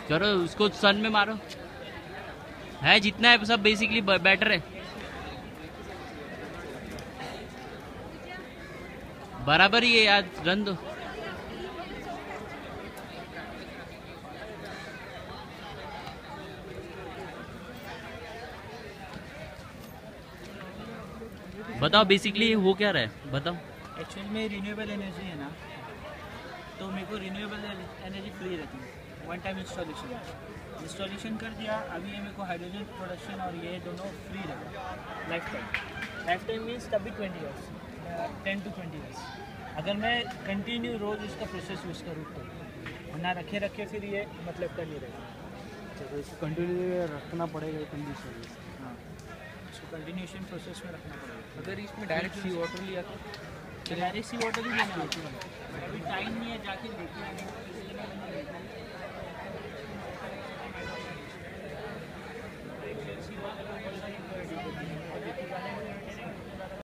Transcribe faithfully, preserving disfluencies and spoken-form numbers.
चलो उसको सन में मारो, है जितना है सब बेसिकली बेटर है, बराबर ही है यार, रन दो। बताओ बेसिकली हो क्या रहा है, बताओ। एक्चुअल में रिन्यूएबल एनर्जी है ना, तो मेरे को रिन्यूएबल एनर्जी फ्री रहती है। वन टाइम इंस्टॉलेशन इंस्टॉलेशन कर दिया, अभी ये मेरे को हाइड्रोजन प्रोडक्शन और ये दोनों फ्री रहेगा life time. Life time means तभी twenty years, ten to twenty years, अगर मैं कंटिन्यू रोज़ इसका प्रोसेस यूज़ करूँ तो, वरना रखे रखे फिर ये मतलब का नहीं रहेगा। तो इसको कंटिन्यू रखना पड़ेगा कंडीशन। हाँ, इसको कंटिन्यूशन प्रोसेस में रखना पड़ेगा। अगर इसमें डायरेक्ट सी वाटर लिया तो डायरेक्ट सी वाटर भी लेना होती है, अभी टाइम नहीं है जाके लेके आने।